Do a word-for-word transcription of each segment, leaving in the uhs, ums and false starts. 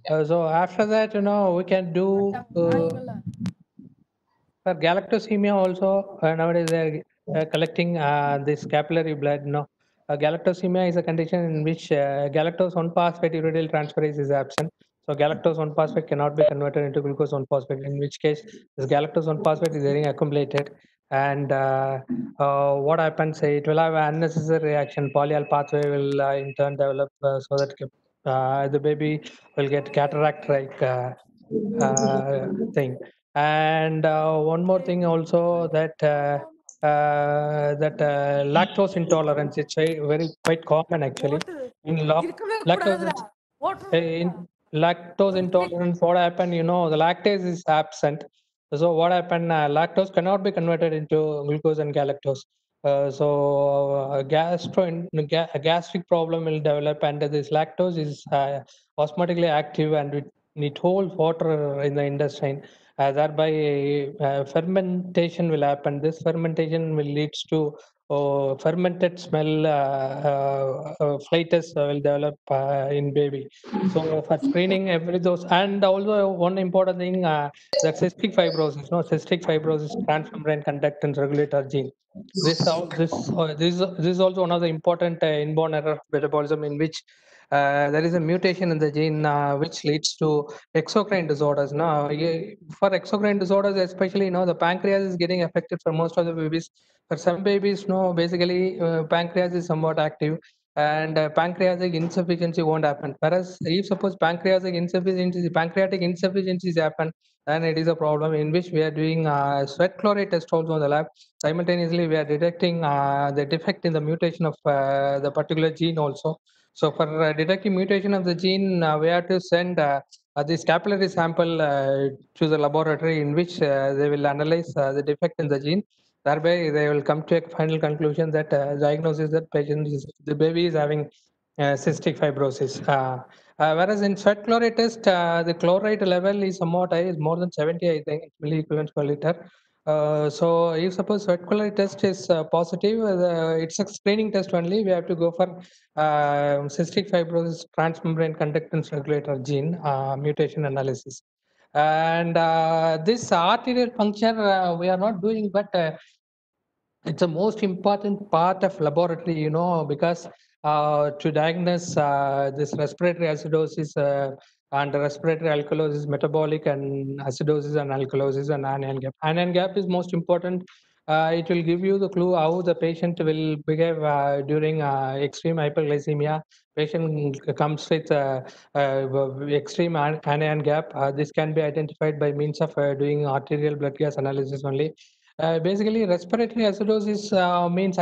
Uh, so after that, you know, we can do uh, for galactosemia also. Uh, nowadays, they are uh, collecting uh, this capillary blood. No, uh, galactosemia is a condition in which uh, galactose one phosphate uridyl transferase is absent. So galactose one phosphate cannot be converted into glucose one phosphate. In which case, this galactose one phosphate is getting accumulated, and uh, uh, what happens? It will have an unnecessary reaction. Polyal pathway will uh, in turn develop, uh, so that uh, the baby will get cataract like uh, uh, thing. And uh, one more thing also, that uh, uh, that uh, lactose intolerance, it's very, very quite common actually. In lo- lactose in lactose intolerance, what happened, you know, the lactase is absent. So what happened, uh, lactose cannot be converted into glucose and galactose. Uh, so uh, gastro ga- a gastric problem will develop, and this lactose is uh, osmotically active, and it, it holds water in the intestine. Uh, thereby, uh, fermentation will happen. This fermentation will leads to uh, fermented smell. Uh, uh, uh, flightus will develop uh, in baby. So for screening every those, and also one important thing, uh, that cystic fibrosis, no, cystic fibrosis, transmembrane conductance regulator gene. This all this uh, this this is also one of the important uh, inborn error of metabolism, in which uh, there is a mutation in the gene, uh, which leads to exocrine disorders. Now, ye- for exocrine disorders, especially, you know, the pancreas is getting affected for most of the babies. For some babies, no, basically uh, pancreas is somewhat active, and uh, pancreatic insufficiency won't happen. Whereas if suppose pancreatic insufficiency, pancreatic insufficiencies happen, then it is a problem, in which we are doing uh, sweat chloride test also in the lab. Simultaneously, we are detecting uh, the defect in the mutation of uh, the particular gene also. So for uh, detecting mutation of the gene, uh, we have to send uh, uh, this capillary sample uh, to the laboratory, in which uh, they will analyze uh, the defect in the gene. Thereby, they will come to a final conclusion that uh, diagnosis that patient is, the baby is having uh, cystic fibrosis. Uh, uh, whereas in sweat chloride test, uh, the chloride level is somewhat high, is more than seventy, I think, milliequivalents per liter. Uh, so if suppose sweat chloride test is uh, positive, uh, it's a screening test only. We have to go for uh, cystic fibrosis transmembrane conductance regulator gene uh, mutation analysis. And uh, this arterial puncture uh, we are not doing, but uh, it's the most important part of laboratory, you know, because uh, to diagnose uh, this respiratory acidosis uh, and respiratory alkalosis, metabolic and acidosis and alkalosis and anion gap. Anion gap is most important. Uh, it will give you the clue how the patient will behave uh, during uh, extreme hyperglycemia. Patient comes with uh, uh, extreme anion gap. Uh, this can be identified by means of uh, doing arterial blood gas analysis only. Uh, basically, respiratory acidosis uh, means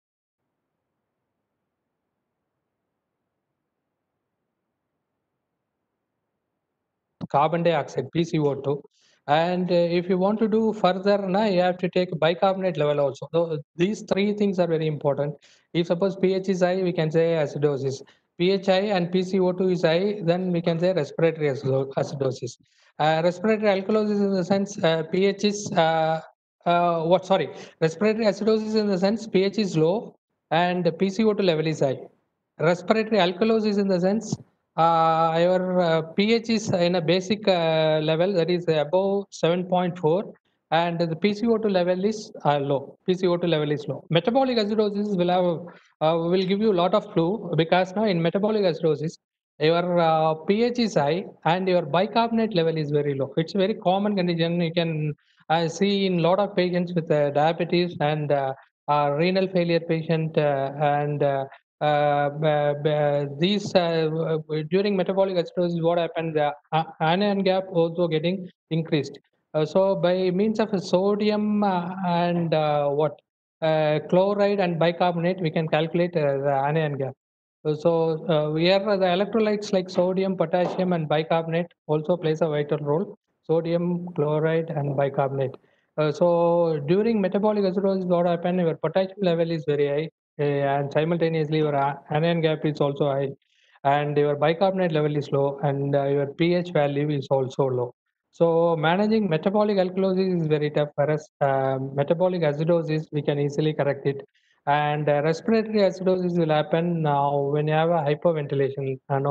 carbon dioxide, P C O two. And uh, if you want to do further, na, you have to take bicarbonate level also. So these three things are very important. If suppose pH is high, we can say acidosis. pH high and P C O two is high, then we can say respiratory acido- acidosis. Uh, respiratory alkalosis in the sense uh, pH is uh, uh, what? Sorry, respiratory acidosis in the sense pH is low and P C O two level is high. Respiratory alkalosis in the sense uh, your uh, pH is in a basic uh, level, that is above seven point four, and the P C O two level is uh, low. P C O two level is low. Metabolic acidosis will have uh, will give you a lot of clue, because now in metabolic acidosis your uh, pH is high and your bicarbonate level is very low. It's a very common condition. You can uh, see in a lot of patients with uh, diabetes and uh, uh, renal failure patient uh, and uh, uh, b- b- these uh, during metabolic acidosis, what happened, the uh, anion gap also getting increased. Uh, so by means of sodium uh, and uh, what uh, chloride and bicarbonate, we can calculate uh, the anion gap. Uh, so uh, here the electrolytes like sodium, potassium and bicarbonate also plays a vital role. Sodium, chloride and bicarbonate. Uh, so during metabolic acidosis, what happened, your potassium level is very high, uh, and simultaneously your a- anion gap is also high, and your bicarbonate level is low, and uh, your pH value is also low. So managing metabolic alkalosis is very tough. Whereas uh, metabolic acidosis, we can easily correct it. And uh, respiratory acidosis will happen now when you have a hyperventilation. Uh, no.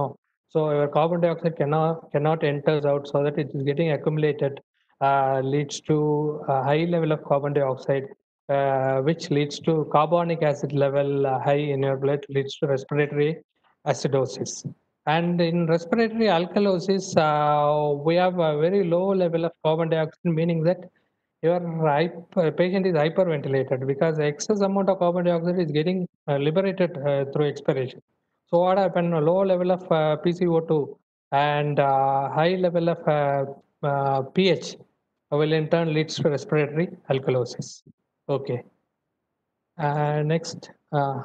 So your carbon dioxide cannot cannot enters out, so that it is getting accumulated, uh, leads to a high level of carbon dioxide, uh, which leads to carbonic acid level uh, high in your blood, leads to respiratory acidosis. And in respiratory alkalosis, uh, we have a very low level of carbon dioxide, meaning that your hyper, patient is hyperventilated because excess amount of carbon dioxide is getting uh, liberated uh, through expiration. So what happened? A low level of uh, P c O two and uh, high level of uh, uh, pH will in turn leads to respiratory alkalosis. Okay. Uh, next. Uh,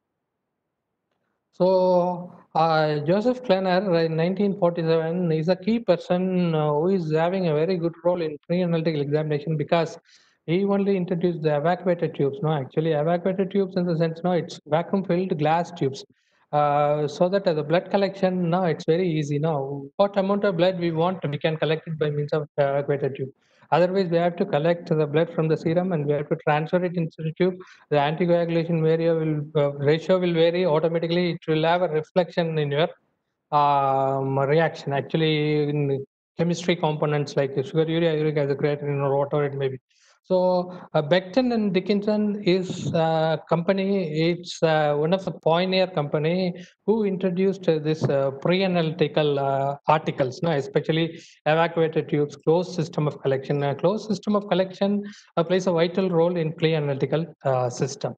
so uh, Joseph Klenner in nineteen forty-seven is a key person uh, who is having a very good role in pre-analytical examination because he only introduced the evacuated tubes. No, actually evacuated tubes in the sense, no, it's vacuum filled glass tubes. Uh, so that uh, the blood collection, no, it's very easy. Now, what amount of blood we want, we can collect it by means of evacuated tube. Otherwise, we have to collect the blood from the serum and we have to transfer it into the tube. The anticoagulation area will, uh, ratio will vary automatically. It will have a reflection in your um, reaction. Actually, in chemistry components like sugar, urea, uric acid, creatinine, or whatever it may be. So uh, Becton and Dickinson is a company. It's uh, one of the pioneer company who introduced uh, this uh, pre-analytical uh, articles, no, especially evacuated tubes, closed system of collection. A closed system of collection uh, plays a vital role in pre-analytical uh, system.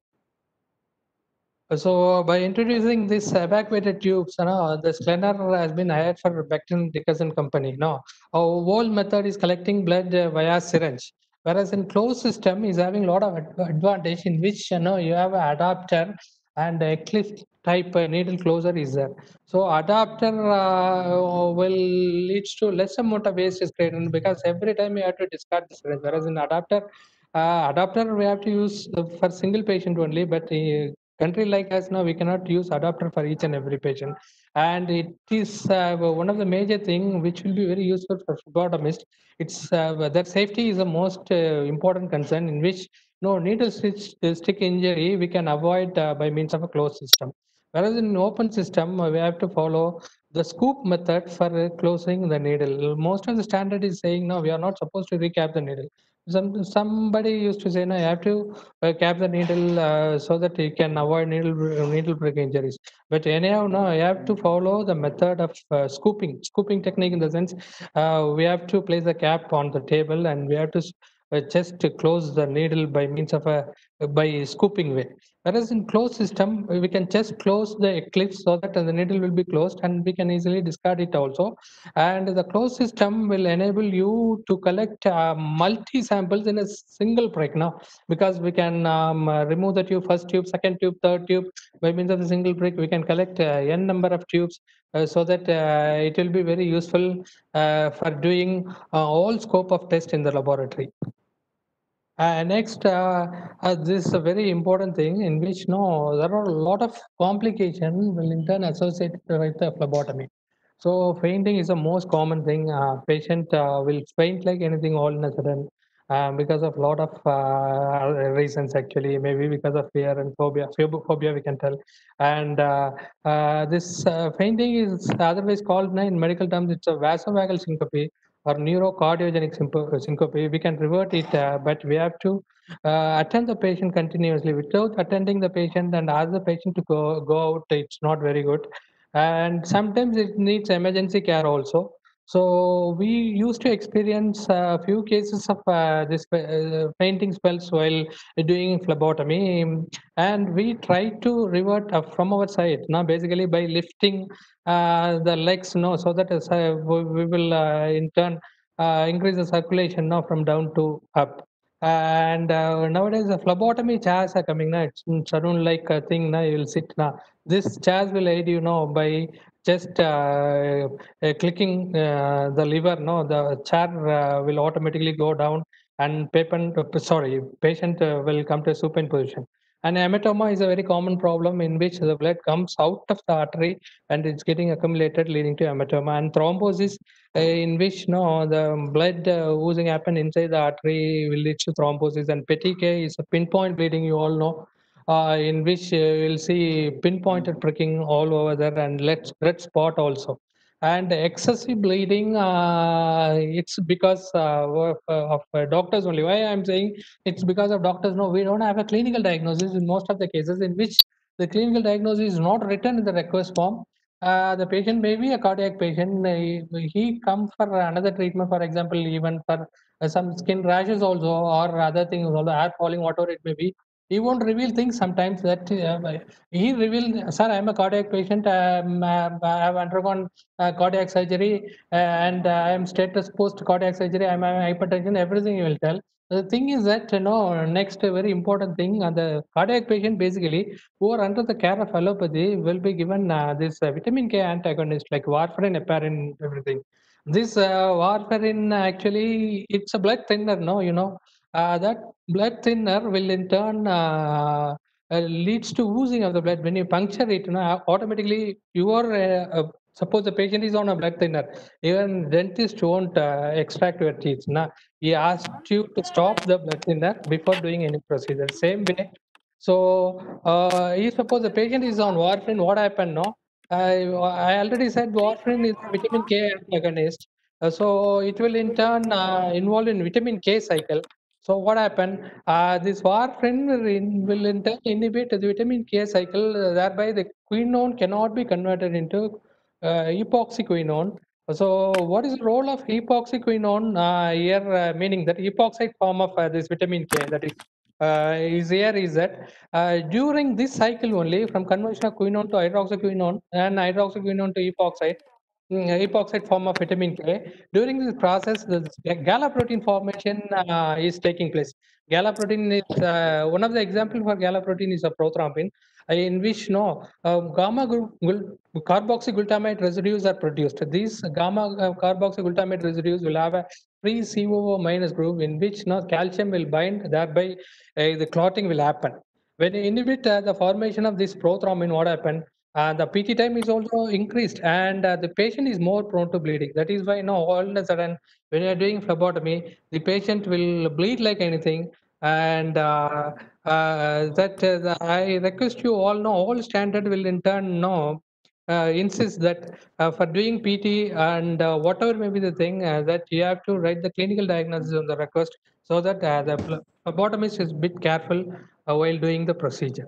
So by introducing this evacuated tubes, you know, the Sklenar has been hired for Becton Dickinson company. No, our whole method is collecting blood uh, via syringe, whereas in closed system is having a lot of ad- advantage in which, you know, you have an adapter and a cliff type uh, needle closer is there. So adapter uh, will leads to less amount of waste is created because every time you have to discard the syringe, whereas in adapter uh, adapter we have to use uh, for single patient only, but uh, country like us now we cannot use adapter for each and every patient, and it is uh, one of the major thing which will be very useful for phlebotomist. It's uh, that safety is the most uh, important concern in which no needle stick, stick injury we can avoid uh, by means of a closed system, whereas in open system uh, we have to follow the scoop method for uh, closing the needle. Most of the standard is saying no, we are not supposed to recap the needle. Some somebody used to say no, you have to uh, cap the needle uh, so that you can avoid needle needle prick injuries. But anyhow, no, you have to follow the method of uh, scooping, scooping technique in the sense uh, we have to place the cap on the table and we have to uh, just to close the needle by means of a by scooping way. Whereas in closed system, we can just close the eclipse so that the needle will be closed and we can easily discard it also. And the closed system will enable you to collect uh, multi samples in a single prick now, because we can um, uh, remove the tube, first tube, second tube, third tube. By means of the single prick, we can collect uh, n number of tubes uh, so that uh, it will be very useful uh, for doing uh, all scope of test in the laboratory. Uh, next, uh, uh, this is a very important thing in which no, there are a lot of complications will in turn associated with the phlebotomy. So fainting is the most common thing. Uh, patient uh, will faint like anything all in a sudden uh, because of a lot of uh, reasons actually, maybe because of fear and phobia, phobia we can tell. And uh, uh, this uh, fainting is otherwise called in medical terms, it's a vasovagal syncope or neurocardiogenic syncope. We can revert it, uh, but we have to uh, attend the patient continuously. Without attending the patient and ask the patient to go, go out, it's not very good. And sometimes it needs emergency care also. So we used to experience a few cases of uh, this uh, fainting spells while doing phlebotomy, and we try to revert uh, from our side now, basically by lifting uh, the legs, no, so that is, uh, we, we will uh, in turn uh, increase the circulation now from down to up. And uh, nowadays the phlebotomy chairs are coming now. It's saloon like a thing now. You will sit now. This chairs will aid you know by just uh, uh, clicking uh, the lever. No, the chair uh, will automatically go down, and patient, uh, sorry, patient uh, will come to a supine position. And hematoma is a very common problem in which the blood comes out of the artery and it's getting accumulated, leading to hematoma. And thrombosis, uh, in which no the blood uh, oozing happen inside the artery will lead to thrombosis. And petechiae is a pinpoint bleeding, you all know, uh, in which uh, you'll see pinpointed pricking all over there and red, red spot also. And excessive bleeding, uh, it's because uh, of, of uh, doctors only. Why I'm saying it's because of doctors? No, we don't have a clinical diagnosis in most of the cases in which the clinical diagnosis is not written in the request form. Uh, the patient may be a cardiac patient. uh, He, he come for another treatment, for example, even for uh, some skin rashes also, or other things, also hair falling, whatever it may be. He won't reveal things sometimes that uh, he revealed, sir, I'm a cardiac patient. Um, uh, I have undergone uh, cardiac surgery, uh, and uh, I am status post cardiac surgery. I'm having hypertension. Everything he will tell. The thing is that you know next uh, very important thing, uh, the cardiac patient basically who are under the care of allopathy will be given uh, this uh, vitamin K antagonist like warfarin, heparin, everything. This uh, warfarin actually it's a blood thinner. No, you know uh, that blood thinner will in turn uh, uh, leads to oozing of the blood. When you puncture it, you know, automatically you are uh, uh, suppose the patient is on a blood thinner, even dentist won't uh, extract your teeth. Now, he asked you to stop the blood thinner before doing any procedure. Same way. So, uh, if suppose the patient is on warfarin, what happened? No, I, I already said warfarin is a vitamin K antagonist. Uh, so it will in turn uh, involve in vitamin K cycle. So what happened? Uh, this warfarin will in, will in turn inhibit the vitamin K cycle, uh, thereby the quinone cannot be converted into uh, epoxyquinone. So, what is the role of epoxyquinone uh, here? Uh, meaning that epoxide form of uh, this vitamin K that is uh, is here is that uh, during this cycle only from conversion of quinone to hydroxyquinone and hydroxyquinone to epoxide, mm, epoxide form of vitamin K. During this process, the gala protein formation uh, is taking place. Gala protein is uh, one of the example for gala protein is a prothrombin, uh, in which no uh, gamma glu- glu- carboxyglutamate residues are produced. These gamma uh, carboxyglutamate residues will have a free C O O minus group in which no calcium will bind, thereby uh, the clotting will happen. When you inhibit uh, the formation of this prothrombin, what happened? Uh, the P T time is also increased, and uh, the patient is more prone to bleeding. That is why, you know, all of a sudden, when you are doing phlebotomy, the patient will bleed like anything. And uh, uh, that uh, the, I request you all know, all standard will in turn know uh, insist that uh, for doing P T and uh, whatever may be the thing, uh, that you have to write the clinical diagnosis on the request so that uh, the phl- phlebotomist is bit careful uh, while doing the procedure.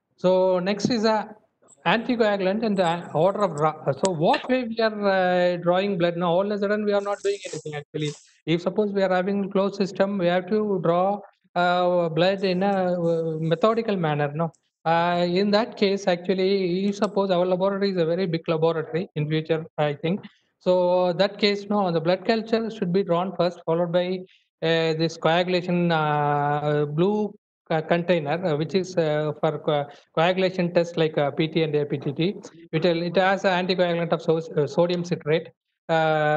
So next is a anticoagulant and the order of draw. So what way we are uh, drawing blood now? All of a sudden we are not doing anything actually. If suppose we are having closed system, we have to draw uh, blood in a uh, methodical manner. No, uh, in that case, actually, if suppose our laboratory is a very big laboratory in future, I think. So that case, no, the blood culture should be drawn first, followed by uh, this coagulation uh, blue uh, container, uh, which is uh, for co- coagulation tests like uh, P T and A P T T. It, will- it has an anticoagulant of so, uh, sodium citrate. Uh,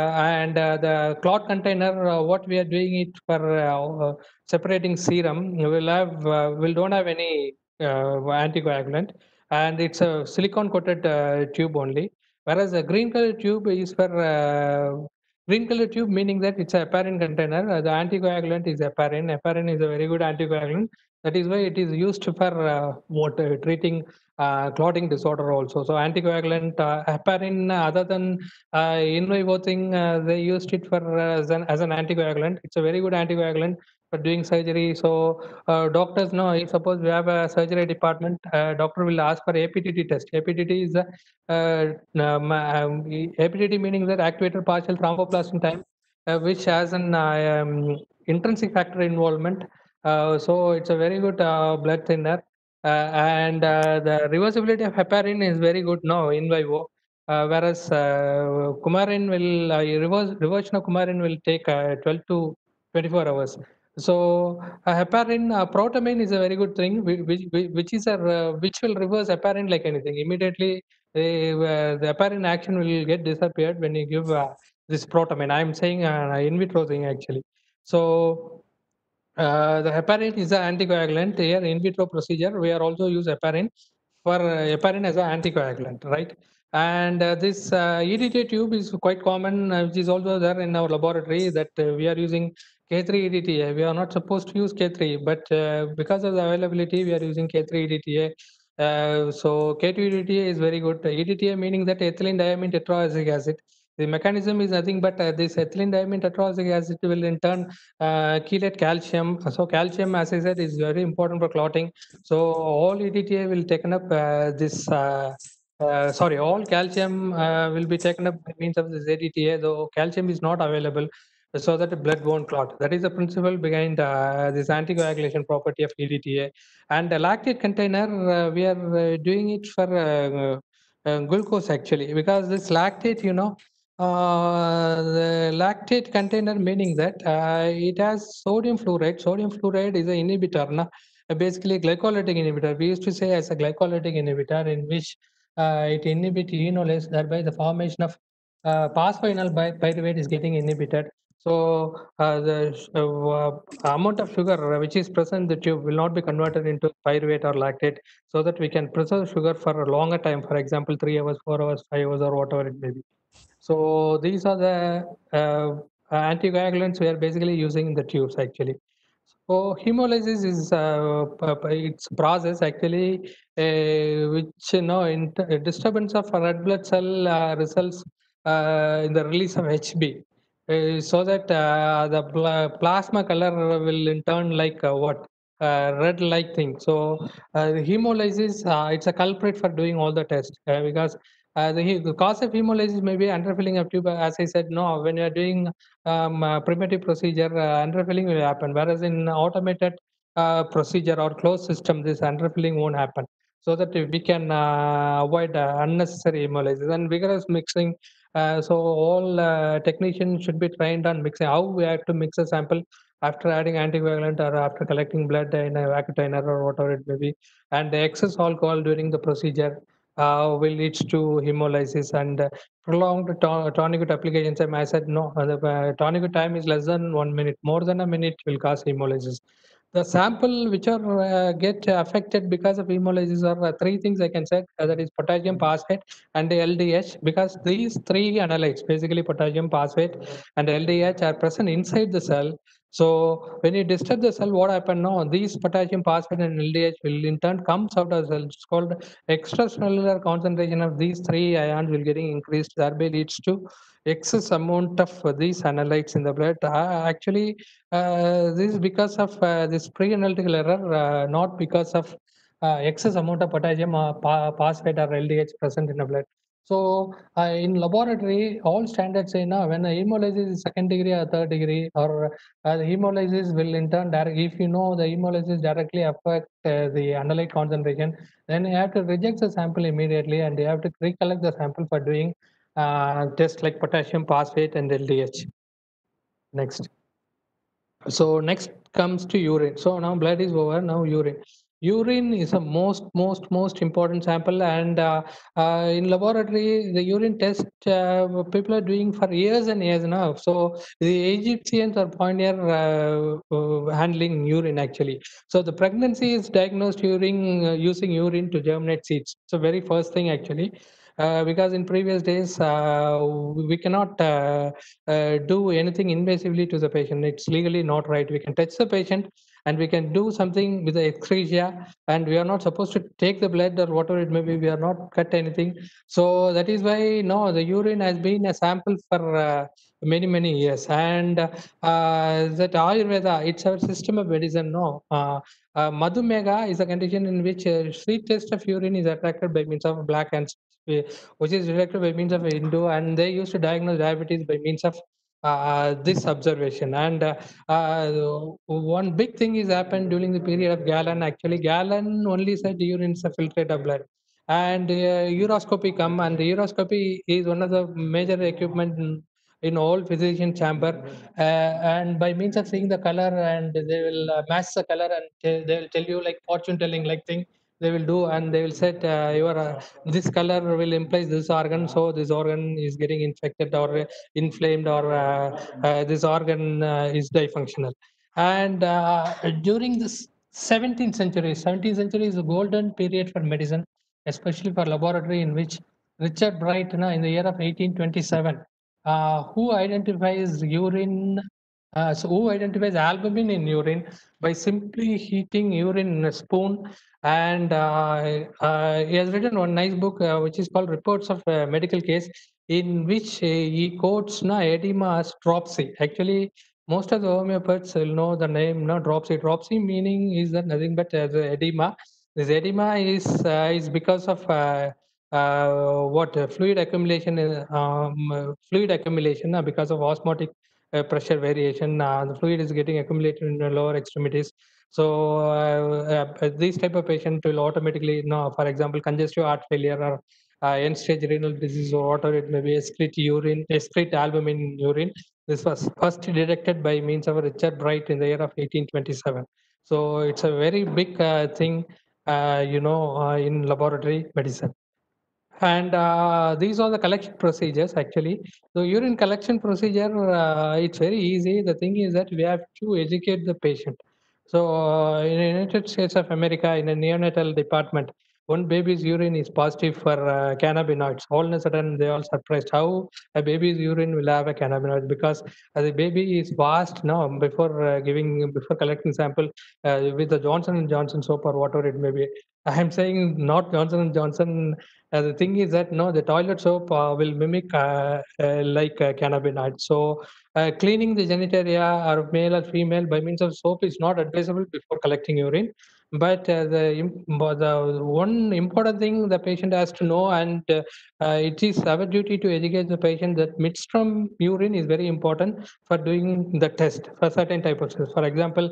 and uh, the clot container, uh, what we are doing it for uh, uh, separating serum, will have uh, will don't have any uh, anticoagulant, and it's a silicon coated uh, tube only. Whereas a green color tube is for uh, green color tube, meaning that it's a heparin container. Uh, the anticoagulant is heparin. Heparin is a very good anticoagulant. That is why it is used for uh, what, uh, treating uh, clotting disorder also. So anticoagulant, uh, heparin, uh, other than uh, in vivo thing, uh, they used it for uh, as, an, as an anticoagulant. It's a very good anticoagulant for doing surgery. So uh, doctors know if suppose we have a surgery department, uh, doctor will ask for A P T T test. A P T T is a uh, um, um, A P T T meaning that activated partial thromboplastin time, uh, which has an uh, um, intrinsic factor involvement. Uh, so it's a very good uh, blood thinner. Uh, and uh, the reversibility of heparin is very good now in vivo. Uh, whereas uh, coumarin will uh, reverse reversion of coumarin will take uh, twelve to twenty-four hours. So uh, heparin, uh, protamine is a very good thing, which, which, which is a uh, which will reverse heparin like anything. Immediately, they, uh, the heparin action will get disappeared when you give uh, this protamine. I am saying uh, in vitro thing actually. So uh, the heparin is an anticoagulant. Here, in vitro procedure, we are also use heparin for uh, heparin as an anticoagulant, right? And uh, this uh, E D T A tube is quite common, uh, which is also there in our laboratory that uh, we are using K three E D T A. We are not supposed to use K three, but uh, because of the availability, we are using K three E D T A. Uh, so K two E D T A is very good. E D T A meaning that ethylene diamine tetroacetic acid. The mechanism is nothing but uh, this ethylene diamine tetroxide acid will in turn uh, chelate calcium. So calcium, as I said, is very important for clotting. So all E D T A will taken up uh, this. Uh, uh, sorry, all calcium uh, will be taken up by means of this A D T A, though calcium is not available, so that the blood won't clot. That is the principle behind uh, this anticoagulation property of E D T A. And the lactate container, uh, we are uh, doing it for uh, uh, glucose actually, because this lactate, you know, uh, the lactate container, meaning that uh, it has sodium fluoride. Sodium fluoride is an inhibitor, na? Uh, basically glycolytic inhibitor. We used to say as a glycolytic inhibitor, in which uh, it inhibits enolase, thereby the formation of uh, phosphoenol pyruvate is getting inhibited. So uh, the uh, amount of sugar which is present in the tube will not be converted into pyruvate or lactate, so that we can preserve sugar for a longer time. For example, three hours, four hours, five hours, or whatever it may be. So these are the uh, anticoagulants we are basically using in the tubes actually. So hemolysis is uh, its process actually, uh, which you know in disturbance of red blood cell uh, results uh, in the release of H B, uh, so that uh, the pl plasma color will in turn like uh, what uh, red like thing. So uh, the hemolysis, uh, it's a culprit for doing all the tests, uh, because uh, the, the cause of hemolysis may be underfilling of tube. As I said, no, when you are doing um, uh, primitive procedure, uh, underfilling will happen. Whereas in automated uh, procedure or closed system, this underfilling won't happen. So that we can uh, avoid uh, unnecessary hemolysis and vigorous mixing. Uh, so all uh, technicians should be trained on mixing. How we have to mix a sample after adding anticoagulant or after collecting blood in a vacutainer or whatever it may be, and the excess alcohol during the procedure uh, will lead to hemolysis. And uh, prolonged to- tourniquet application time, I said no, uh, the uh, tourniquet time is less than one minute. More than a minute will cause hemolysis. The sample which are uh, get affected because of hemolysis are uh, three things I can say. Uh, that is potassium phosphate and L D H, because these three analytes, basically potassium phosphate and L D H, are present inside the cell. So when you disturb the cell, what happen now? These potassium phosphate and L D H will in turn comes out of the cell. It's called extracellular concentration of these three ions will getting increased. Thereby leads to excess amount of these analytes in the blood. Uh, actually, uh, this is because of uh, this pre-analytical error, uh, not because of uh, excess amount of potassium uh, phosphate or L D H present in the blood. So uh, in laboratory, all standards say now when a hemolysis is second degree or third degree, or uh, the hemolysis will in turn direct, if you know the hemolysis directly affect uh, the analyte concentration, then you have to reject the sample immediately and you have to recollect the sample for doing uh, tests like potassium phosphate and L D H. Next. So next comes to urine. So now blood is over, now urine. Urine is a most, most, most important sample, and uh, uh, in laboratory, the urine test uh, people are doing for years and years now. So the Egyptians are pioneer uh, uh, handling urine actually. So the pregnancy is diagnosed using uh, using urine to germinate seeds. So very first thing actually. Uh, because in previous days uh, we cannot uh, uh, do anything invasively to the patient. It's legally not right. We can touch the patient and we can do something with the excretia, and we are not supposed to take the blood or whatever it may be. We are not cut anything. So that is why no, the urine has been a sample for uh, many many years. And uh, that Ayurveda, it's our system of medicine. No, uh, uh, Madhumega is a condition in which uh, sweet taste of urine is attracted by means of black ants, which is detected by means of Hindu, and they used to diagnose diabetes by means of uh, this observation. And uh, uh, one big thing is happened during the period of Galen. Actually, Galen only said urine is a filtrate of blood, and uh, uroscopy come, and the uroscopy is one of the major equipment in, in all physician chamber, uh, and by means of seeing the color, and they will uh, match the color, and they they will tell you like fortune telling like thing they will do, and they will set uh, your uh, this color will imply this organ, so this organ is getting infected or inflamed, or uh, uh, this organ uh, is dysfunctional. And uh, during this seventeenth century, seventeenth century is a golden period for medicine, especially for laboratory, in which Richard Bright, you know, in the year of eighteen twenty-seven, uh, who identifies urine Uh, so who identifies albumin in urine by simply heating urine in a spoon. And uh, uh, he has written one nice book uh, which is called Reports of a Medical Case, in which uh, he quotes na edema as dropsy. Actually, most of the homeopaths will know the name no dropsy. Dropsy meaning is that nothing but uh, the edema. This edema is uh, is because of uh, uh, what uh, fluid accumulation, uh, um, uh, fluid accumulation uh, because of osmotic uh, pressure variation. Uh, the fluid is getting accumulated in the lower extremities. So uh, uh, these type of patient will automatically, you know, for example, congestive heart failure or uh, end-stage renal disease or whatever it may be, excrete urine, excrete albumin in urine. This was first detected by means of Richard Bright in the year of eighteen twenty-seven. So it's a very big uh, thing, uh, you know, uh, in laboratory medicine. And uh, these are the collection procedures actually. So urine collection procedure, uh, it's very easy. The thing is that we have to educate the patient. So uh, in the United States of America, in a neonatal department, one baby's urine is positive for uh, cannabinoids. All of a sudden, they all surprised how a baby's urine will have a cannabinoid, because uh, the baby is washed now before uh, giving, before collecting sample uh, with the Johnson and Johnson soap or whatever it may be. I am saying not Johnson and Johnson. Uh, the thing is that no, the toilet soap uh, will mimic uh, uh, like uh, cannabinoid. So uh, cleaning the genitalia or male or female by means of soap is not advisable before collecting urine. But uh, the im- but the one important thing the patient has to know, and uh, uh, it is our duty to educate the patient that midstream urine is very important for doing the test for certain type of tests. For example,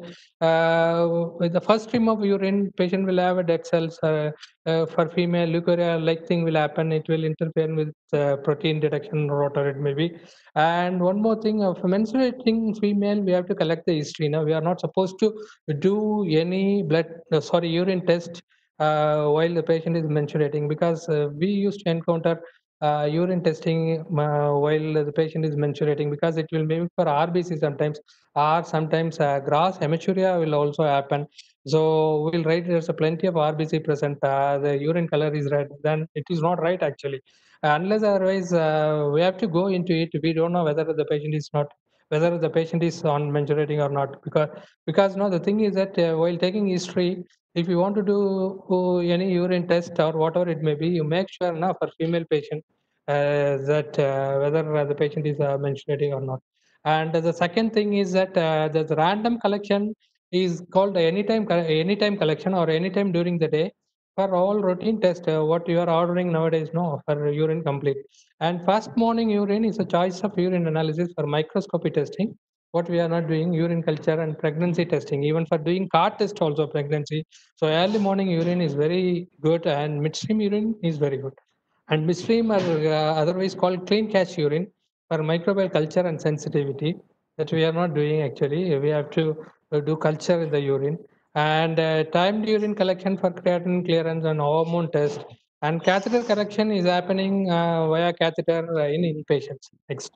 uh, with the first stream of urine, patient will have a dead cells. Uh, uh, for female, leukorrhea like thing will happen. It will interfere with uh, protein detection or whatever it may be. And one more thing, of menstruating female, we have to collect the history. Now we are not supposed to do any blood, uh, sorry, urine test uh, while the patient is menstruating, because uh, we used to encounter uh, urine testing uh, while the patient is menstruating, because it will maybe for R B C sometimes, or sometimes uh, gross hematuria will also happen. So we'll write there's a plenty of R B C present. Uh, the urine color is red. Then it is not right actually. Unless otherwise, uh, we have to go into it. We don't know whether the patient is not, whether the patient is on menstruating or not. Because because no, the thing is that uh, while taking history, if you want to do uh, any urine test or whatever it may be, you make sure now for female patient uh, that uh, whether uh, the patient is uh, menstruating or not. And the second thing is that uh, the random collection is called anytime co- anytime collection or anytime during the day for all routine test. Uh, what you are ordering nowadays, no, for urine complete. And first morning urine is a choice of urine analysis for microscopy testing. What we are not doing, urine culture and pregnancy testing, even for doing car test also pregnancy. So early morning urine is very good, and midstream urine is very good. And midstream are uh, otherwise called clean catch urine for microbial culture and sensitivity, that we are not doing actually. We have to uh, do culture in the urine. And uh, timed urine collection for creatinine clearance and hormone test. And catheter correction is happening uh, via catheter uh, in inpatients. Next.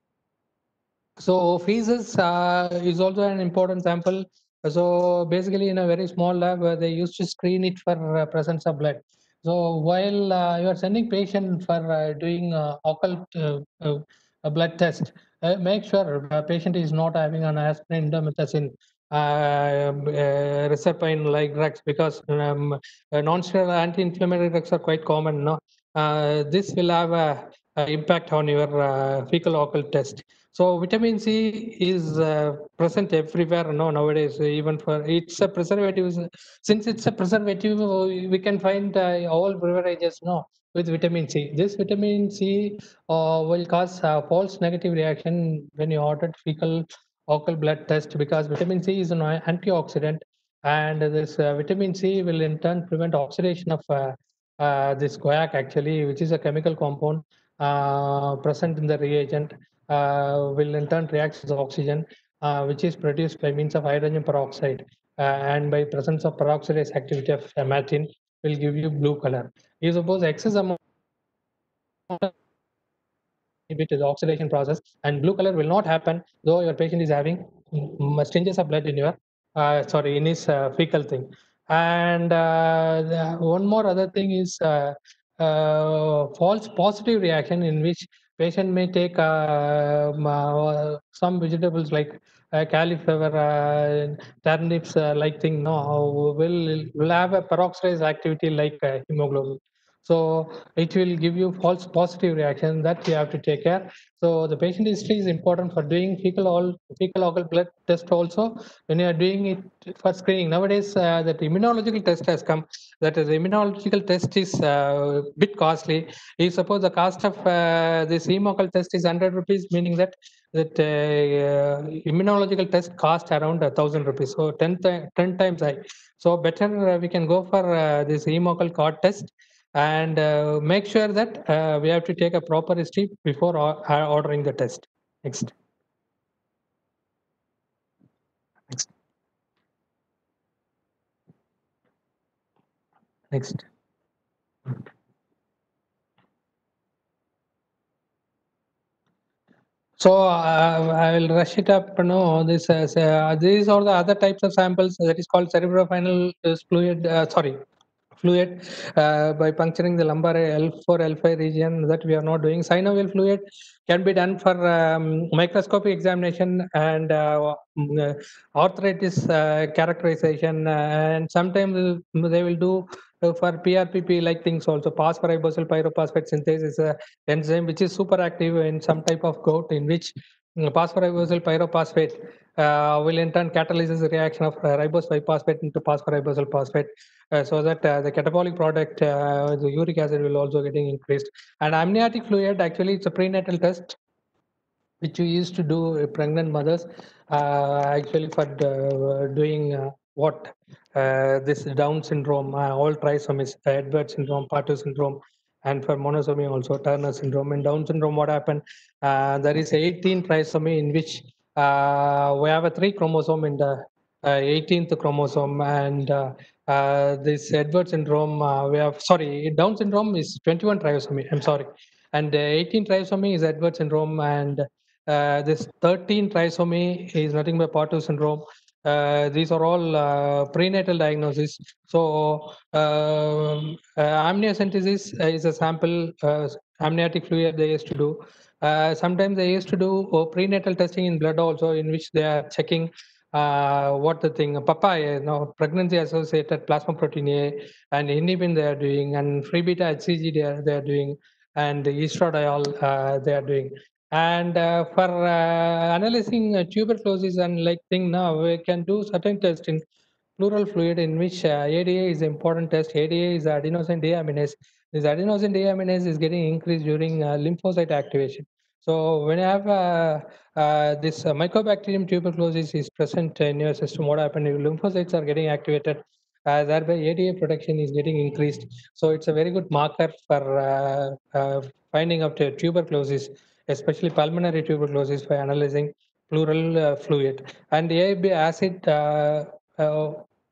So feces uh, is also an important sample. So basically, in a very small lab, uh, they used to screen it for uh, presence of blood. So while uh, you are sending patient for uh, doing uh, occult uh, uh, a blood test, uh, make sure the patient is not having an aspirin, indomethacin, uh, uh, reserpine like drugs, because um, uh, non-steroidal anti-inflammatory drugs are quite common. No, uh, this will have a, a impact on your uh, fecal occult test. So vitamin C is uh, present everywhere no nowadays. Even for it's a preservative. Since it's a preservative, uh, we can find uh, all beverages no with vitamin C. This vitamin C uh, will cause uh, false negative reaction when you ordered fecal occult blood test, because vitamin C is an antioxidant, and this uh, vitamin C will in turn prevent oxidation of uh, uh, this guaiac actually, which is a chemical compound uh, present in the reagent, uh, will in turn react with oxygen, uh, which is produced by means of hydrogen peroxide, uh, and by presence of peroxidase activity of hematine will give you blue color. You suppose excess amount inhibit the oxidation process, and blue color will not happen though your patient is having mm, changes of blood in your uh, sorry in his uh, fecal thing. And uh, the- one more other thing is uh, uh, false positive reaction, in which patient may take uh, um, uh, some vegetables like uh, cauliflower, uh, turnips, uh, like thing. No, will will have a peroxidase activity like uh, hemoglobin. So it will give you false positive reaction that you have to take care. So the patient history is important for doing fecal all fecal oral blood test also when you are doing it for screening. Nowadays, uh, that immunological test has come. That is, immunological test is uh, bit costly. If suppose the cost of uh, this hemocal test is one hundred rupees, meaning that that uh, immunological test cost around a thousand rupees. So ten, ten times high. So better uh, we can go for uh, this hemocal cord test and uh, make sure that uh, we have to take a proper history before or, uh, ordering the test. Next. Next. Next. So uh, I will rush it up. No, this uh, uh, these are the other types of samples that is called cerebrospinal fluid. Uh, sorry, fluid uh, by puncturing the lumbar L four L five region that we are not doing. Synovial fluid can be done for um, microscopic examination and uh, mm, uh, arthritis uh, characterization, uh, and sometimes they will do uh, for P R P P like things also. Phosphoribosal pyrophosphate synthase is a enzyme which is super active in some type of gout in which mm, phosphoribosal pyrophosphate uh, will in turn catalyzes the reaction of uh, ribose five phosphate into phosphoribosal phosphate, uh, so that uh, the catabolic product, uh, the uric acid will also getting increased. And amniotic fluid, actually it's a prenatal test which we used to do uh, pregnant mothers, uh, actually for uh, doing uh, what uh, this Down syndrome, uh, all trisomies, uh, Edward syndrome, Pato syndrome, and for monosomy also Turner syndrome. In Down syndrome, what happened? Uh, there is eighteen trisomy in which uh, we have a three chromosome in the uh, eighteenth chromosome, and uh, uh, this Edward syndrome, uh, we have, sorry, Down syndrome is twenty-one trisomy. I'm sorry, and uh, eighteen trisomy is Edward syndrome, and uh, this thirteen trisomy is nothing but Pato syndrome. Uh, these are all uh, prenatal diagnoses. So, um, uh, amniocentesis is a sample uh, amniotic fluid they used to do. Uh, sometimes they used to do uh, prenatal testing in blood also, in which they are checking uh, what the thing, papaya, no, pregnancy associated plasma protein A, and inhibin they are doing, and free beta H C G they are, they are doing, and estradiol uh, they are doing. And uh, for uh, analyzing uh, tuberculosis and like thing, now we can do certain tests in pleural fluid in which uh, A D A is important test. A D A is adenosine deaminase. This adenosine deaminase is getting increased during uh, lymphocyte activation. So when you have uh, uh, this uh, Mycobacterium tuberculosis is present in your system, what happens if lymphocytes are getting activated? Uh, thereby A D A production is getting increased. So it's a very good marker for uh, uh, finding out uh, tuberculosis, especially pulmonary tuberculosis, by analyzing pleural uh, fluid. And A F B acid, uh, uh,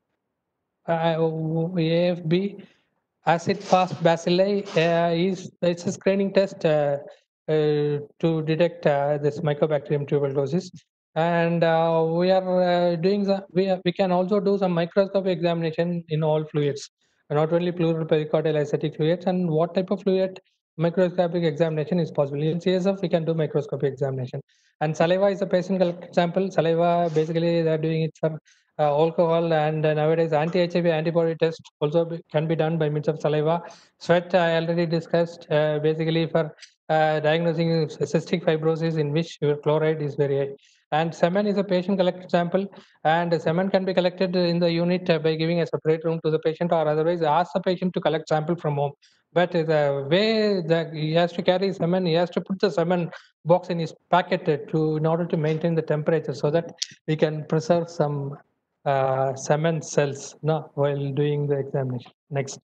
uh, A F B acid fast bacilli uh, is it's a screening test uh, uh, to detect uh, this Mycobacterium tuberculosis. And uh, we are uh, doing the, we, are, we can also do some microscopic examination in all fluids, not only pleural pericardial acidic fluids. And what type of fluid microscopic examination is possible. In C S F, we can do microscopic examination. And saliva is a patient collected sample. Saliva, basically, they're doing it for uh, alcohol, and uh, nowadays anti-H I V antibody test also be, can be done by means of saliva. Sweat, I already discussed, uh, basically for uh, diagnosing cystic fibrosis in which your chloride is very high. And semen is a patient collected sample, and semen can be collected in the unit uh, by giving a separate room to the patient, or otherwise ask the patient to collect sample from home. But the way that he has to carry semen, he has to put the semen box in his packet uh, to in order to maintain the temperature, so that we can preserve some uh, semen cells, no, while doing the examination. Next.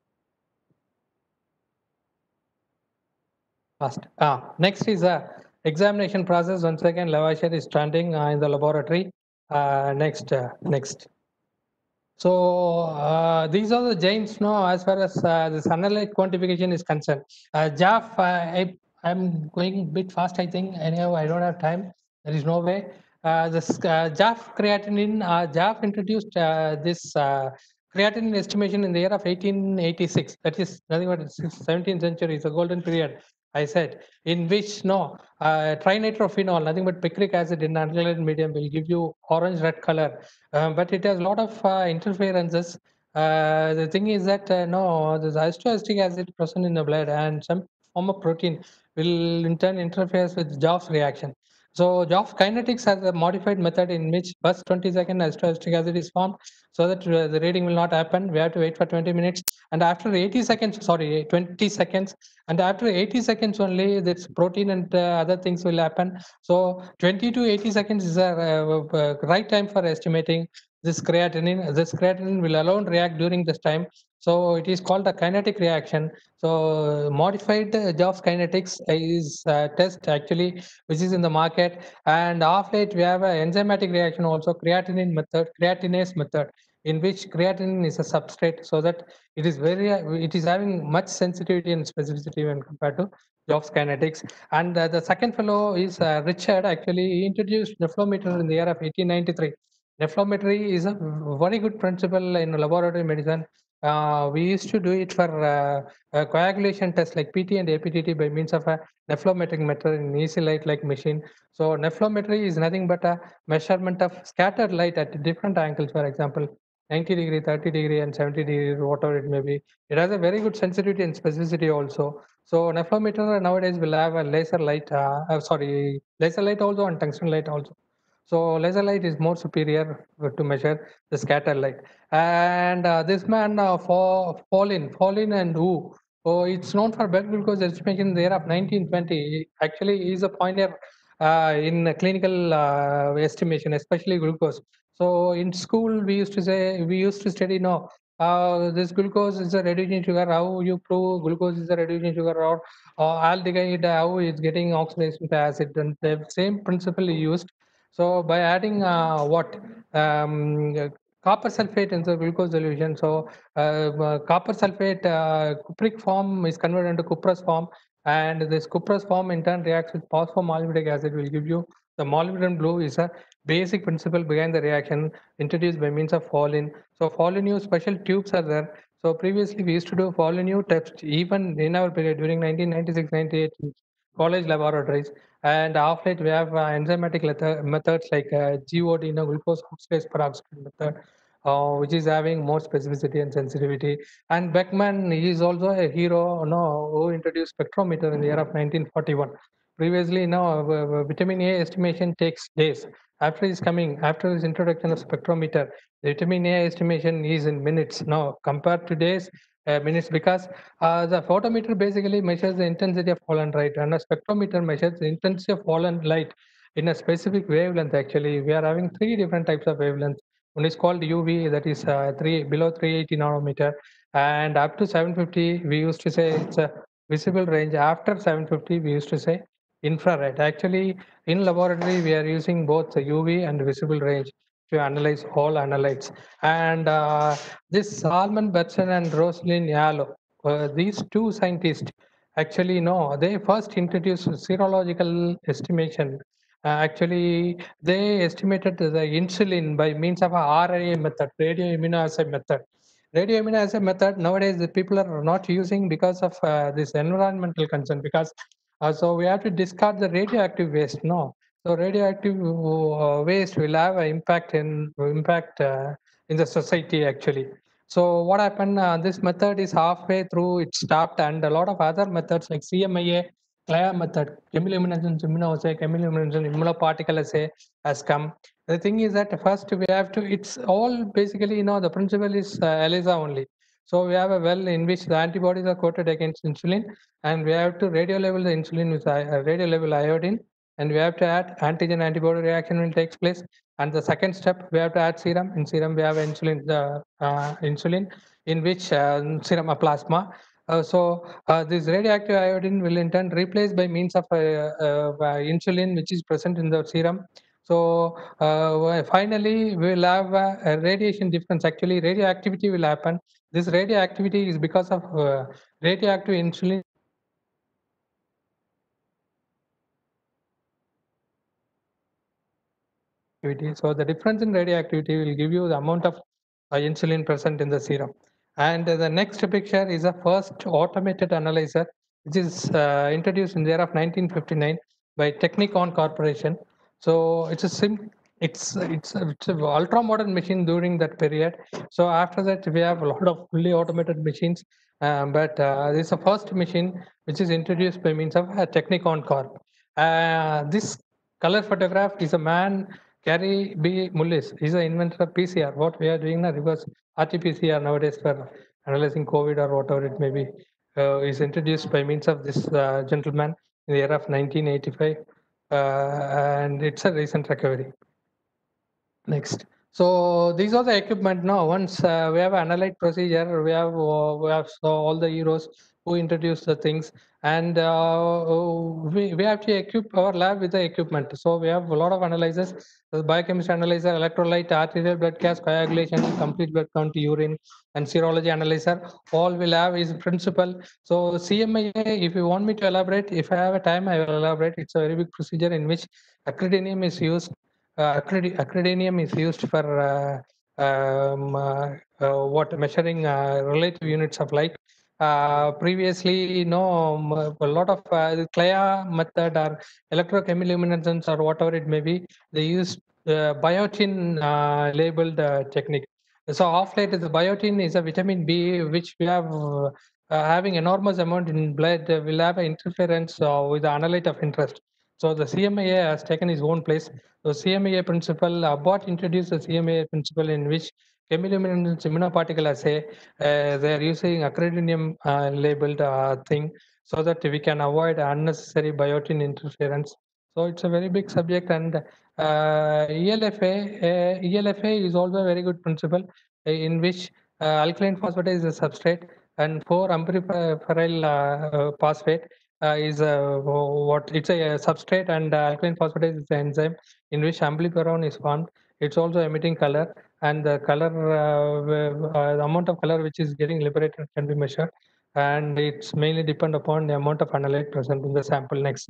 Fast. Ah, next is a examination process. Once again, Lavoisier is standing uh, in the laboratory. Uh, next, uh, next. So uh, these are the Jains now as far as uh, this analyte quantification is concerned. Uh, J A F, uh, I, I'm going a bit fast, I think. Anyhow, I don't have time. There is no way. Uh, this uh, J A F creatinine, uh, J A F introduced uh, this uh, creatinine estimation in the year of eighteen eighty-six. That is nothing but seventeenth century. It's a golden period I said, in which no uh, trinitrophenol, nothing but picric acid in alkaline medium will give you orange red color, um, but it has a lot of uh, interferences. Uh, the thing is that uh, no, this isoacetic acid present in the blood and some form of protein will in turn interferes with Joff's reaction. So Joff kinetics has a modified method in which first twenty second isoacetic acid is formed so that uh, the reading will not happen. We have to wait for twenty minutes, and after eighty seconds, sorry, twenty seconds, and after eighty seconds only this protein and uh, other things will happen. So twenty to eighty seconds is a uh, uh, right time for estimating this creatinine. This creatinine will alone react during this time, so it is called a kinetic reaction. So modified uh, Jobs kinetics is a test actually which is in the market, and off late we have an enzymatic reaction also, creatinine method, creatinase method, in which creatinine is a substrate, so that it is very it is having much sensitivity and specificity when compared to Jobs kinetics. And uh, the second fellow is uh, Richard. Actually, he introduced nephelometer in the year of eighteen ninety-three. Nephelometry is a very good principle in laboratory medicine. Uh, we used to do it for uh, a coagulation test like P T and A P T T by means of a nephelometric method in easy light like machine. So nephelometry is nothing but a measurement of scattered light at different angles. For example, ninety degree, thirty degree, and seventy degree, whatever it may be. It has a very good sensitivity and specificity also. So nephelometer nowadays will have a laser light, uh, uh, sorry, laser light also and tungsten light also. So laser light is more superior to measure the scatter light. And uh, this man, uh, for Paulin, Paulin and Wu, oh, it's known for blood glucose estimation in the year of nineteen twenty. Actually, he's a pioneer uh, in clinical uh, estimation, especially glucose. So in school, we used to say, we used to study, no, uh, this glucose is a reducing sugar, how you prove glucose is a reducing sugar, or uh, aldehyde, how it's getting oxidized with acid, and the same principle is used. So by adding uh, what um, uh, copper sulfate in the glucose solution, so uh, uh, copper sulfate uh, cupric form is converted into cuprous form, and this cuprous form in turn reacts with phosphomolybdic acid, will give you the molybdenum blue. Is a basic principle behind the reaction introduced by means of Fallin. So Fallin special tubes are there. So previously we used to do Fallin test even in our period during nineteen ninety-six ninety-eight college laboratories. And off late, we have uh, enzymatic letter, methods like uh, G O D, you know, glucose oxidase peroxide method, uh, which is having more specificity and sensitivity. And Beckman is also a hero, you know, who introduced spectrometer in the year of nineteen forty-one. Previously, you know, uh, vitamin A estimation takes days. After his coming, after his introduction of spectrometer, the vitamin A estimation is in minutes now compared to days, uh, minutes, because uh, the photometer basically measures the intensity of fallen light, and a spectrometer measures the intensity of fallen light in a specific wavelength. Actually, we are having three different types of wavelengths. One is called U V, that is uh, three below three eighty nanometer, and up to seven fifty. We used to say it's a visible range. After seven fifty, we used to say infrared. Actually, in laboratory, we are using both the U V and visible range to analyze all analytes. And uh, this Salman Batson and Rosalind Yalow, uh, these two scientists actually no, they first introduced serological estimation. Uh, actually, they estimated the insulin by means of a R I A method, radio immunoassay method. Radio immunoassay method nowadays the people are not using because of uh, this environmental concern. Because uh, so we have to discard the radioactive waste. No, so radioactive uh, waste will have an impact in impact uh, in the society actually. So what happened? Uh, this method is halfway through; it stopped, and a lot of other methods like C M I A, CLIA method, chemiluminescence immunoassay, chemiluminescence immunoparticle assay has come. The thing is that first we have to. It's all basically, you know, the principle is uh, ELISA only. So we have a well in which the antibodies are coated against insulin, and we have to radio level the insulin with uh, radio level iodine, and we have to add antigen antibody reaction will takes place. And the second step, we have to add serum. In serum, we have insulin, the uh, insulin, in which uh, serum a plasma. Uh, so uh, this radioactive iodine will in turn replace by means of uh, uh, uh, insulin, which is present in the serum. So uh, finally, we will have uh, a radiation difference. Actually, radioactivity will happen. This radioactivity is because of uh, radioactive insulin. So the difference in radioactivity will give you the amount of uh, insulin present in the serum. And uh, the next picture is a first automated analyzer which is uh, introduced in the year of nineteen fifty-nine by Technicon Corporation. So it's a sim, it's it's a, it's a ultra modern machine during that period. So after that, we have a lot of fully automated machines, um, but uh, this is the first machine which is introduced by means of a Technicon Corp. Uh, this color photograph is a man, Gary B. Mullis. He's the inventor of P C R. What we are doing now, reverse R T P C R nowadays for analyzing COVID or whatever it may be, uh, is introduced by means of this uh, gentleman in the year of nineteen eighty-five, uh, and it's a recent recovery. Next. So these are the equipment now. Once uh, we have analyte procedure, we have uh, we have so all the heroes who introduce the things, and uh, we, we have to equip our lab with the equipment. So we have a lot of analyzers: the biochemistry analyzer, electrolyte, arterial blood gas, coagulation, complete blood count, urine, and serology analyzer. All we'll have is principle. So C M I A, if you want me to elaborate, if I have a time, I will elaborate. It's a very big procedure in which actinium is used. Uh, acrid- acridinium is used for uh, um, uh, uh, what measuring uh, relative units of light. Uh, previously, you know, um, a lot of uh, the CLIA method or electrochemiluminescence or whatever it may be, they use uh, biotin uh, labeled uh, technique. So off late, the biotin is a vitamin B, which we have uh, uh, having enormous amount in blood, uh, will have an interference uh, with the analyte of interest. So the C M I A has taken its own place. So C M I A principle, Abbott introduced the C M I A principle in which chemiluminescence immunoparticle assay, uh, they are using acridinium uh, labeled uh, thing so that we can avoid unnecessary biotin interference. So it's a very big subject, and uh, E L F A, uh, E L F A is also a very good principle uh, in which uh, alkaline phosphatase is a substrate and four amperiferyl uh, uh, phosphate uh, is a what it's a, substrate, and uh, alkaline phosphatase is the enzyme in which ampliferon is formed. It's also emitting color, and the color uh, uh, the amount of color which is getting liberated can be measured, and it's mainly depend upon the amount of analyte present in the sample. Next.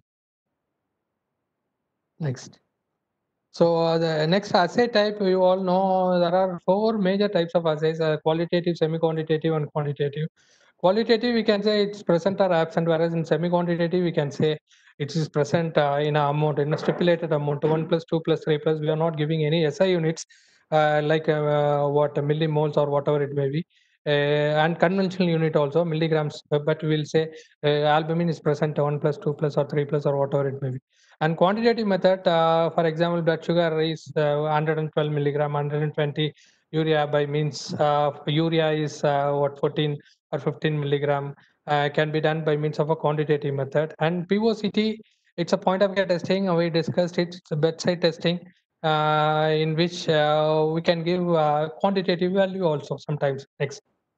Next. So uh, the next assay type, you all know there are four major types of assays: uh, qualitative, semi-quantitative, and quantitative. Qualitative, we can say it's present or absent, whereas in semi-quantitative, we can say it is present uh, in a amount, in a stipulated amount, one plus two plus three plus. We are not giving any S I units uh, like uh, what millimoles or whatever it may be. Uh, and conventional unit also milligrams, uh, but we'll say uh, albumin is present one plus two plus or three plus or whatever it may be. And quantitative method, uh, for example, blood sugar is uh, one hundred twelve milligram, one hundred twenty urea by means uh, urea is uh, what fourteen or fifteen milligram, uh, can be done by means of a quantitative method. And P O C T, it's a point of care testing. We discussed it. It's a bedside testing uh, in which uh, we can give uh, quantitative value also sometimes. Next.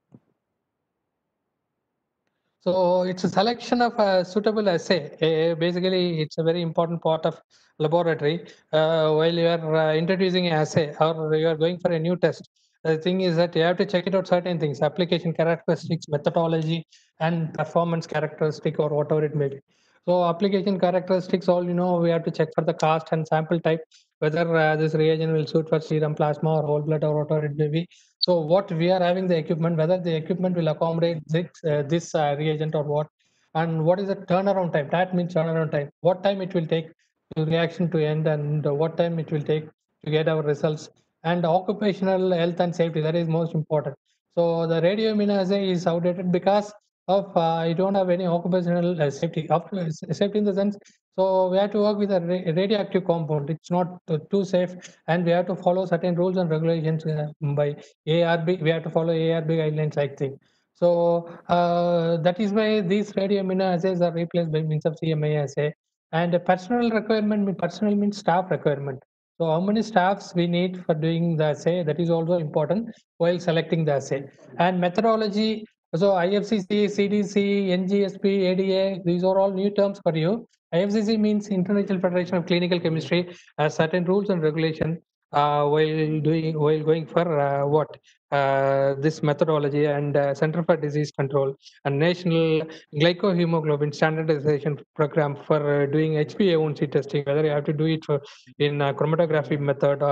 So it's a selection of a suitable assay. Uh, basically, it's a very important part of laboratory. Uh, while you are uh, introducing an assay or you are going for a new test, the thing is that you have to check it out certain things: application characteristics, methodology, and performance characteristic, or whatever it may be. So application characteristics, all you know, we have to check for the cost and sample type, whether uh, this reagent will suit for serum, plasma, or whole blood, or whatever it may be. So what we are having the equipment, whether the equipment will accommodate this, uh, this uh, reagent or what, and what is the turnaround time? That means turnaround time. What time it will take to reaction to end, and uh, what time it will take to get our results, and occupational health and safety. That is most important. So the radioimmunoassay is outdated because of uh, you don't have any occupational uh, safety. After, safety in the sense, so we have to work with a ra- radioactive compound. It's not uh, too safe, and we have to follow certain rules and regulations uh, by A R B. We have to follow A R B guidelines, I think. So uh, that is why these radioimmunoassays are replaced by means of C M I assay. And a personal requirement, personal means staff requirement. So how many staffs we need for doing the assay, that is also important while selecting the assay. And methodology, so I F C C, C D C, N G S P, A D A, these are all new terms for you. I F C C means International Federation of Clinical Chemistry, has certain rules and regulations uh, while doing while going for uh, what uh, this methodology, and uh, Center for Disease Control and National Glycohemoglobin Standardization Program for uh, doing H b A one C testing. Whether you have to do it for in uh, chromatography method or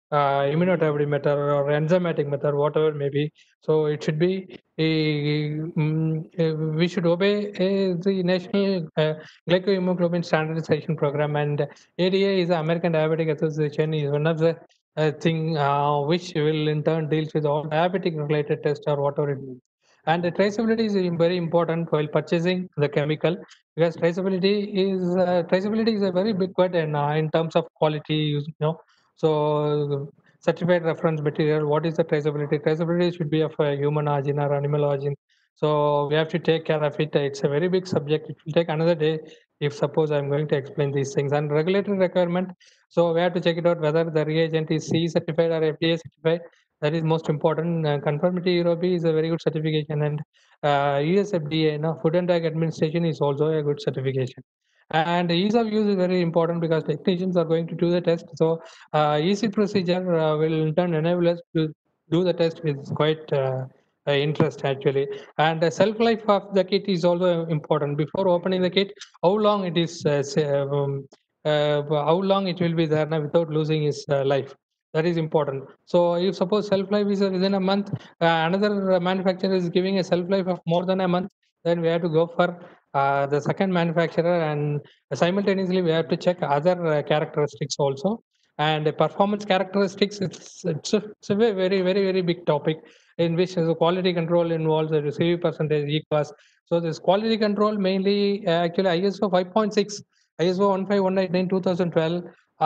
uh, immunotherapy method or enzymatic method, whatever it may be. So it should be a, mm, uh, we should obey uh, the National uh, Glycohemoglobin Standardization Program, and A D A is the American Diabetic Association is one of the uh, thing uh, which will in turn deals with all diabetic related tests or whatever it means. And the traceability is very important while purchasing the chemical, because traceability is uh, traceability is a very big word in, uh, in terms of quality, you know. So certified reference material, what is the traceability? Traceability should be of a human origin or animal origin. So we have to take care of it. It's a very big subject. It will take another day if suppose I'm going to explain these things. And regulatory requirement, so we have to check it out whether the reagent is C E certified or F D A certified. That is most important. Uh, conformity Europe is a very good certification, and uh, U S F D A, you know, Food and Drug Administration is also a good certification. And ease of use is very important because technicians are going to do the test. So uh, easy procedure uh, will in turn enable us to do the test with quite uh, uh, interest actually. And the shelf life of the kit is also important. Before opening the kit, how long it is, uh, say, um, uh, how long it will be there now without losing its uh, life. That is important. So if suppose shelf life is uh, within a month, uh, another manufacturer is giving a shelf life of more than a month, then we have to go for uh, the second manufacturer, and simultaneously we have to check other uh, characteristics also. And the performance characteristics, it's, it's, a, it's a very very very very big topic in which the quality control involves the C V percentage, E Q A S. So this quality control mainly uh, actually I S O five point six, I S O one five one eight nine two thousand twelve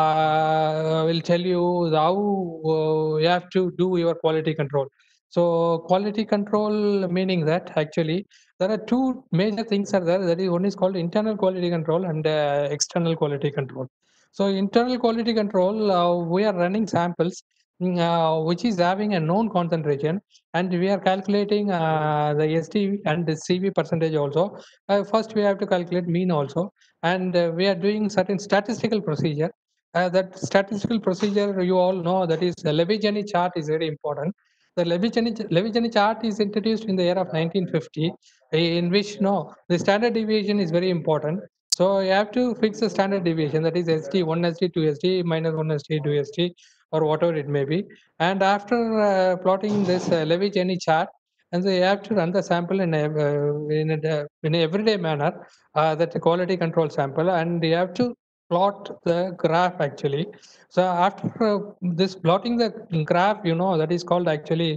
uh, will tell you how uh, you have to do your quality control. So quality control meaning that actually there are two major things are there. That is, one is called internal quality control and uh, external quality control. So internal quality control, uh, we are running samples mm, uh, which is having a known concentration, and we are calculating uh, the S T and the C V percentage also. Uh, first, we have to calculate mean also, and uh, we are doing certain statistical procedure. Uh, that statistical procedure, you all know, that is the Levi-Janney chart is very important. The Levi-Janney Levi-Janney chart is introduced in the year of nineteen fifty, in which no, the standard deviation is very important. So you have to fix the standard deviation, that is S T, one S T, two S T, minus one S T, two S T, or whatever it may be. And after uh, plotting this uh, Levi-Janney chart, and so you have to run the sample in a, uh, in a, in a everyday manner, uh, that quality control sample, and you have to plot the graph actually. So after uh, this plotting the graph, you know, that is called actually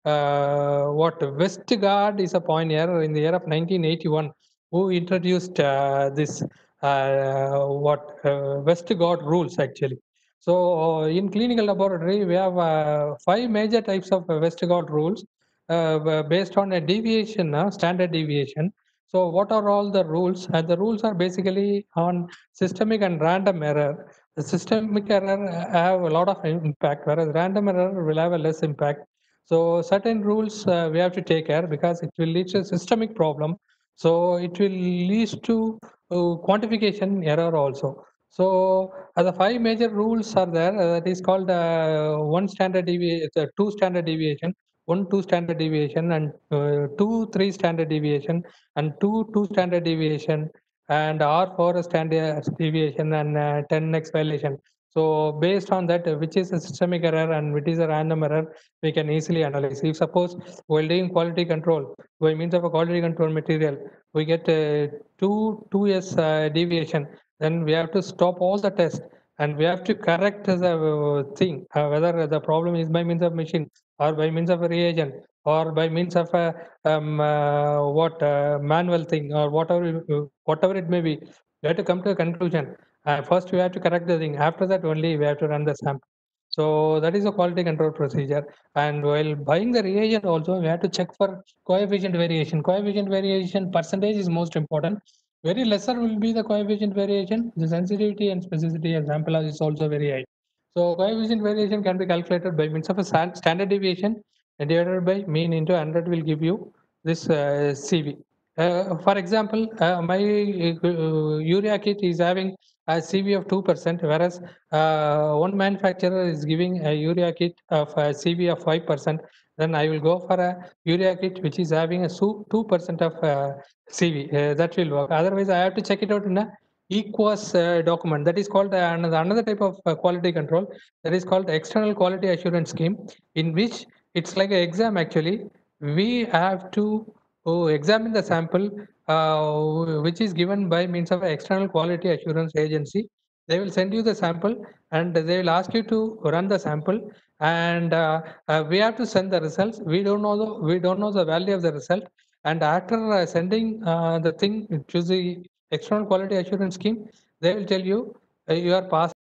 uh, what Westgard is a pioneer in the year of nineteen eighty-one who introduced uh, this uh, what uh, Westgard rules actually. So uh, in clinical laboratory, we have uh, five major types of Westgard rules uh, based on a deviation, uh, standard deviation. So what are all the rules? And the rules are basically on systemic and random error. The systemic error have a lot of impact, whereas random error will have a less impact. So certain rules uh, we have to take care because it will lead to a systemic problem. So it will lead to uh, quantification error also. So uh, the five major rules are there. Uh, that is called uh, one standard deviation, uh, two standard deviation, one two standard deviation, and uh, two three standard deviation, and two two standard deviation, and R four standard deviation, and uh, ten x violation. So based on that, uh, which is a systemic error and which is a random error, we can easily analyze. If suppose while doing quality control, by means of a quality control material, we get uh, two two s uh, deviation, then we have to stop all the tests and we have to correct the uh, thing, uh, whether the problem is by means of machine or by means of a reagent or by means of a um, uh, what uh, manual thing or whatever whatever it may be. We have to come to a conclusion. Uh, first, we have to correct the thing. After that, only we have to run the sample. So that is a quality control procedure. And while buying the reagent also, we have to check for coefficient variation. Coefficient variation percentage is most important. Very lesser will be the coefficient variation. The sensitivity and specificity and sample is also very high. So coefficient variation can be calculated by means of a standard deviation divided by mean into one hundred will give you this uh, C V. Uh, for example, uh, my uh, urea kit is having a C V of two percent, whereas uh, one manufacturer is giving a urea kit of a C V of five percent. Then I will go for a urea kit which is having a two percent of uh, C V. Uh, that will work. Otherwise, I have to check it out in a equus uh, document. That is called uh, another, another type of uh, quality control. That is called external quality assurance scheme, in which it's like an exam actually. We have to uh, examine the sample, uh, which is given by means of an external quality assurance agency. They will send you the sample and they will ask you to run the sample, and uh, uh, we have to send the results. We don't know the we don't know the value of the result, and after uh, sending uh, the thing to the external quality assurance scheme, they will tell you uh, you are passed